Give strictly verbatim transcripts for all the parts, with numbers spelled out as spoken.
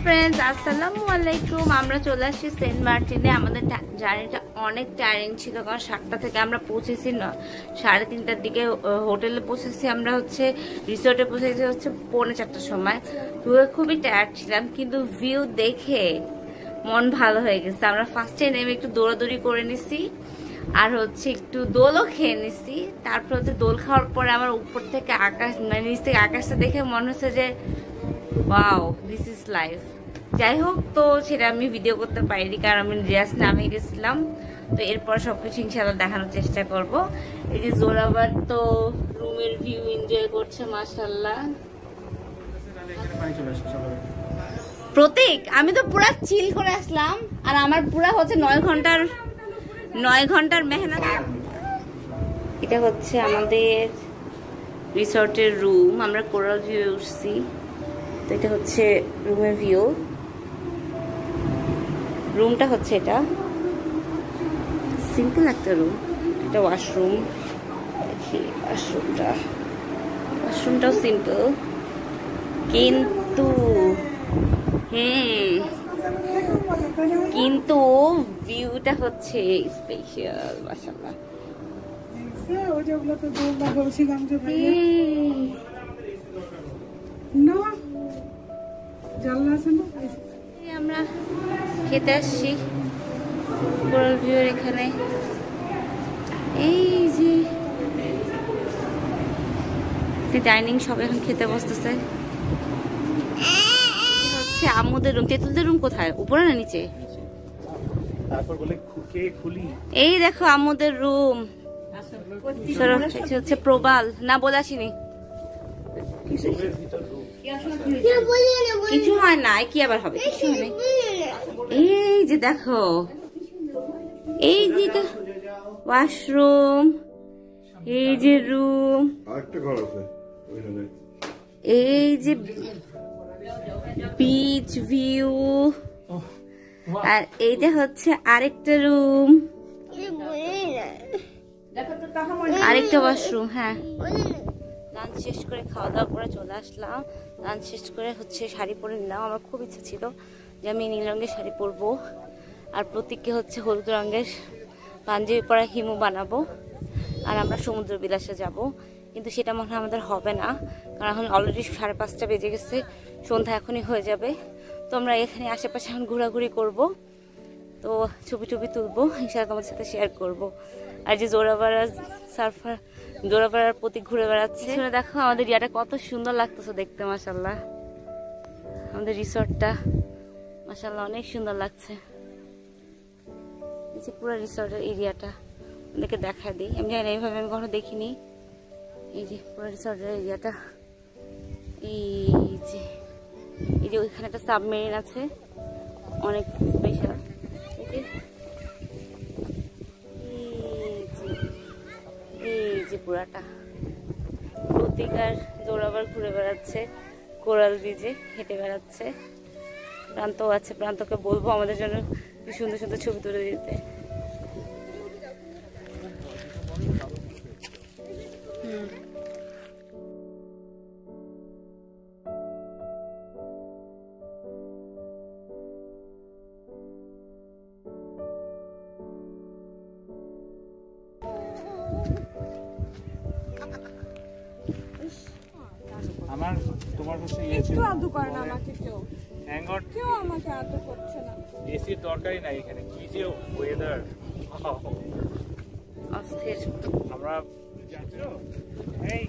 Friends, আসসালামু আলাইকুম। আমরা চলে আসছি সেন্ট মার্টিনে। আমাদের জার্নিটা অনেক টায়ারিং ছিল, কারণ সাতটা থেকে আমরা পৌঁছেছি না সাড়ে তিনটার দিকে হোটেলে পৌঁছেছি। আমরা হচ্ছে রিসোর্টে পৌঁছেছি হচ্ছে পৌনে চারটার সময়। খুবই টায়ার্ড ছিলাম, কিন্তু ভিউ দেখে মন ভালো হয়ে গেছে। আমরা ফার্স্টে নেমে একটু দৌড়াদৌড়ি করে নিছি, আর হচ্ছে একটু দোলও খেয়ে নিছি। তারপর হচ্ছে দোল খাওয়ার পরে আমার উপর থেকে আকাশ, মানে নিচ থেকে আকাশটা দেখে মনে হচ্ছে যে ওয়াও, দিস ইজ লাইফ। যাই হোক, তো সেটা আমি ভিডিও করতে পারিনি, কারণ আমি ড্রেস নামে গেছিলাম। তো এরপর সবকিছু ইনশাআল্লাহ দেখানোর চেষ্টা করব। এই যে জোরাবার তো রুমের ভিউ এনজয় করছে মাশাআল্লাহ। প্রতীক, আমি তো পুরা চিল করে আসলাম, আর আমার পুরা হচ্ছে নয় ঘন্টার নয় ঘন্টার মেহনত। এটা হচ্ছে আমাদের রিসর্টের রুম। আমরা কোরাল ভিউ উঠছি, তো এটা হচ্ছে রুমের ভিউ। রুমটা হচ্ছে এটা সিম্পল একটা রুম, এটা ওয়াশরুম। দেখি ওয়াশরুমটা, ওয়াশরুমটাও সিম্পল, কিন্তু হুম কিন্তু ভিউটা হচ্ছে স্পেশাল মাশাআল্লাহ। আমরা খেতে আসছি কোরাল ভিউর এখানে। এই যে ডাইনিং, সবাই এখন খেতে বসতেছে। হচ্ছে আমুদের রুম। তেঁতুলদের রুম কোথায়, উপরে না নিচে? এই দেখো আমুদের রুম। হচ্ছে প্রবাল না, বলে আসিনি, কিছু হয় না, কি আবার হবে, কিছু হয় না। এই যে দেখো, এই যে ওয়াশরুম, এই যে রুম, এই যে বিচ ভিউ, আর এইটা হচ্ছে আরেকটা রুম, আরেকটা ওয়াশরুম। হ্যাঁ, লাঞ্চ শেষ করে খাওয়া দাওয়া করে চলে আসলাম। লাঞ্চ শেষ করে হচ্ছে শাড়ি পরে নিলাম। আমার খুব ইচ্ছা ছিল যে আমি নীল রঙের শাড়ি পরবো, আর প্রতীককে হচ্ছে হলুদ রঙের পাঞ্জাবি পরা হিমু বানাবো, আর আমরা সমুদ্র বিলাসে যাব। কিন্তু সেটা মনে হয় আমাদের হবে না, কারণ এখন অলরেডি সাড়ে পাঁচটা বেজে গেছে, সন্ধ্যা এখনই হয়ে যাবে। তো আমরা এখানে আশেপাশে এখন ঘোরাঘুরি করব, তো ছবি টবি তুলবো, ইনশাআল্লাহ তোমাদের সাথে শেয়ার করব। আর যে জোরাবাড়া সার্ফার, জোরাবাড়ার প্রতীক ঘুরে বেড়াচ্ছে। দেখো আমাদের ইয়াটা কত সুন্দর লাগতেছে দেখতে মাশাআল্লাহ। আমাদের রিসর্টটা মাশাআল্লাহ অনেক সুন্দর লাগছে। এই যে পুরো রিসর্টের এরিয়াটা ওদেরকে দেখা দিই। আমি জানি না, এইভাবে আমি কখনো দেখিনি। এই যে পুরো রিসর্টের এরিয়াটা, এই যে এই যে ওইখানে একটা সাবমেরিন আছে, অনেক স্পেশাল। এই যে এই যে পুরাটা প্রতীক আর জোরাবার ঘুরে বেড়াচ্ছে, কোরাল বিচে হেঁটে বেড়াচ্ছে। প্রান্ত আছে, প্রান্তকে বলবো আমাদের জন্য কি সুন্দর সুন্দর ছবি তুলে দিতে। আমার তোমার কাছে একটু আদু করে না আমাকে কেউ, হ্যাঙ্গআউট কেউ আমাকে আদু করছে না। এসির দরকারই নাই এখানে, কি যে ওয়েদার অস্থির। আমরা যাচ্ছো এই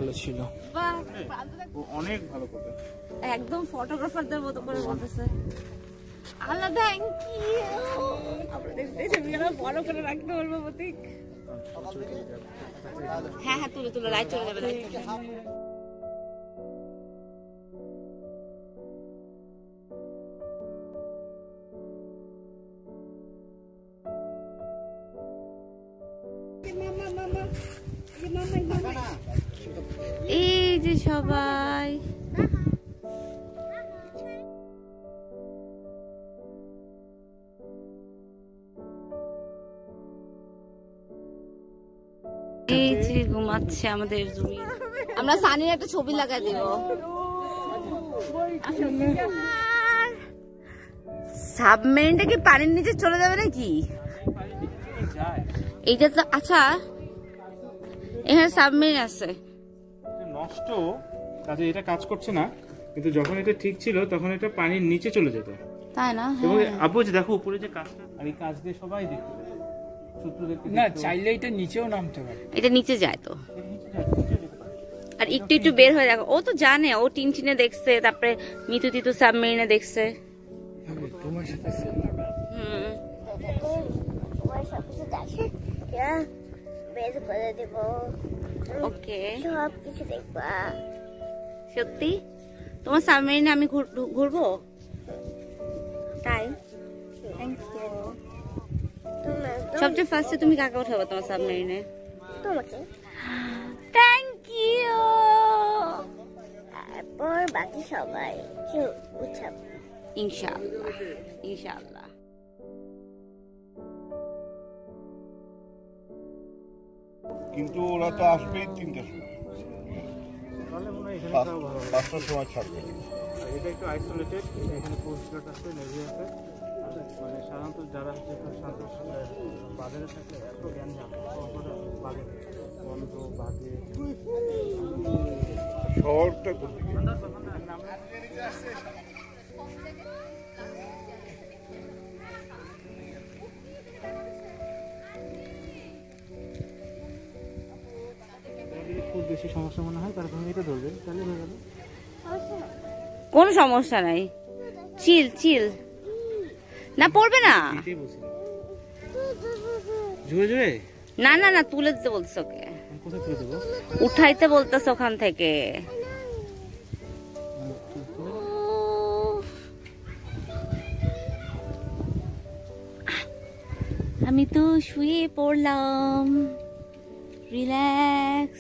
ভালো ছিল। ও অনেক ভালো করে একদম ফটোগ্রাফারদের মতো করে বলতেছে। আল্লাহ থ্যাংক ইউ। আমরা দেখতে ছবিগুলো বড় করে রাখতে বলবো প্রতীক। হ্যাঁ হ্যাঁ তুলে তুলে লাইট চলে যাবে লাইট। এই যে সবাই এই যে ঘুমাচ্ছে আমাদের জমি। আমরা সানির একটা ছবি লাগাই দেব। সাবমেরিনটা কি পানির নিচে চলে যাবে নাকি? এইটা তো আচ্ছা এখানে সাবমেরিন আছে নষ্ট, কাজে এটা কাজ করছে না, কিন্তু যখন এটা ঠিক ছিল তখন এটা পানির নিচে চলে যেত, তাই না? এবং আপু যে দেখো উপরে যে কাজটা, আর এই কাজ দিয়ে সবাই দেখতে সূত্র দেখতে না চাইলে এটা নিচেও নামতে পারে। এটা নিচে যায় তো, আর একটু একটু বের হয়ে দেখো। ও তো জানে, ও টিন টিনে দেখছে, তারপরে মিতু তিতু সাবমেরিনে দেখছে। তোমার সাথে হুম বের করে দেব। ওকে সব কিছু দেখবা। সত্যি তোমার সাবমেরিনে আমি ঘুরবো? তাই থ্যাংক ইউ। সবচেয়ে ফার্স্টে তুমি কাকে উঠাবো তোমার সাবমেরিনে? তোমাকে। Thank you. তারপর বাকি সবাই কেউ উঠাবো ইনশাআল্লাহ ইনশাআল্লাহ। কিন্তু ওরা তো আসবেই তিনটার সময়, তাহলে মনে হয় এখানে পাঁচ- তাও ভালো হবে। পাঁচটার সময় ছাড়বে। আর এটা একটু আইসোলেটেড, এখানে কোস্টগার্ড আছে, নেভি আছে, মানে সাধারণত যারা হচ্ছে একটু শান্ত বাজারে থাকলে এত জ্ঞান জানে বাঘে বন্ধ বাঘে শহরটা কোন দিকে? খুব বেশি সমস্যা মনে হয় তার তুমি এটা ধরবে, তাহলে হয়ে যাবে। কোনো সমস্যা নাই, চিল চিল। না পড়বে না, এটাই বলছিলাম জোরে জোরে। না না না তুলে দিতে বলছো ওকে, কোথায় তুলে দেবো? উঠাইতে বলতেছে ওখান থেকে। আমি তো শুয়ে পড়লাম, রিল্যাক্স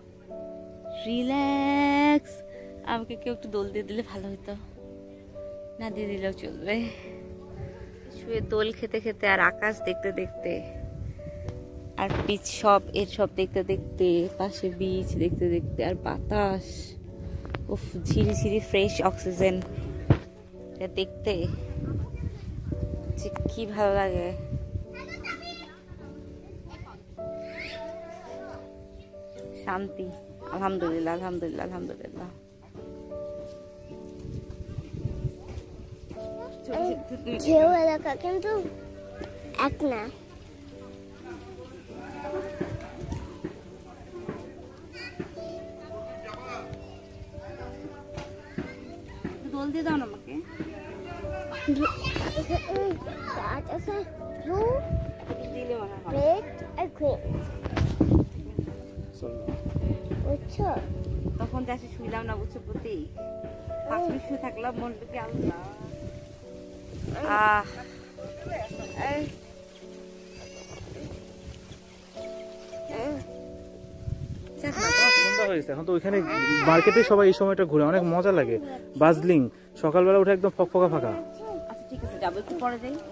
রিল্যাক্স। আমাকে কেউ একটু দোল দিয়ে দিলে ভালো হতো, না দিয়ে দিলেও চলবে। শুয়ে দোল খেতে খেতে আর আকাশ দেখতে দেখতে আর বীজ সব এর সব দেখতে দেখতে, পাশে বীজ দেখতে দেখতে আর বাতাস, উফ ঝিরি ঝিরি ফ্রেশ অক্সিজেন এটা দেখতে যে কি ভালো লাগে। শান্তি, আলহামদুলিল্লাহ আলহামদুলিল্লাহ আলহামদুলিল্লাহ। ঢেউ এলাকা কিন্তু এক না। দোল দিয়ে দাও না আমাকে। That is a blue, দিলে মনে হয় red, and green. বুঝছো? তখন যাচ্ছে শুইলাম না, বুঝছো প্রতি পাঁচ মিনিট শুয়ে থাকলাম, মন থেকে আল্লাহ। আহ সন্ধ্যা হয়েছে এখন তো ওইখানে মার্কেটে সবাই এই সময়টা ঘুরে, অনেক মজা লাগে। বাজলিং সকালবেলা উঠে একদম ফকফকা ফাঁকা। আচ্ছা ঠিক আছে, যাবো একটু পরে যাই।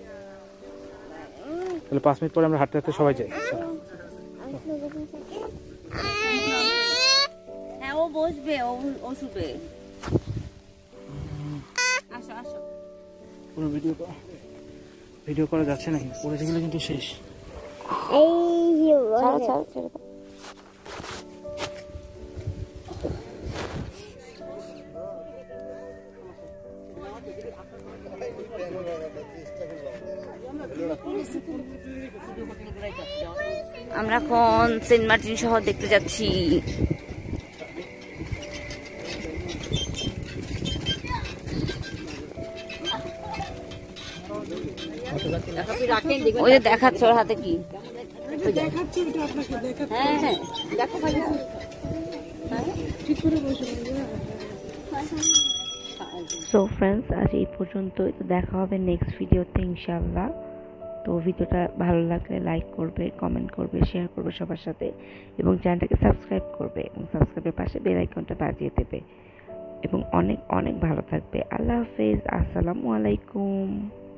তাহলে পাঁচ মিনিট পরে আমরা হাঁটতে হাঁটতে সবাই যাই। হ্যাঁ ও বসবে, ও ও শুবে। আসো আসো। পুরো ভিডিও ভিডিও করা যাচ্ছে না, পরে গেলে কিন্তু শেষ। এই যে ছাড়ো ছাড়ো ছেড়ে দাও। আমরা এখন সেন্ট মার্টিন শহর দেখতে যাচ্ছি। ওই যে দেখাচ্ছে ওর হাতে কি হ্যাঁ হ্যাঁ দেখো ভালো সো ফ্রেন্ডস আজ এই পর্যন্তই, তো দেখা হবে নেক্সট ভিডিওতে ইনশাআল্লাহ। তো ভিডিওটা ভালো লাগলে লাইক করবে, কমেন্ট করবে, শেয়ার করবে সবার সাথে এবং চ্যানেলটাকে সাবস্ক্রাইব করবে এবং সাবস্ক্রাইবের পাশে বেল আইকনটা বাজিয়ে দেবে এবং অনেক অনেক ভালো থাকবে। আল্লাহ হাফেজ, আসসালামু আলাইকুম।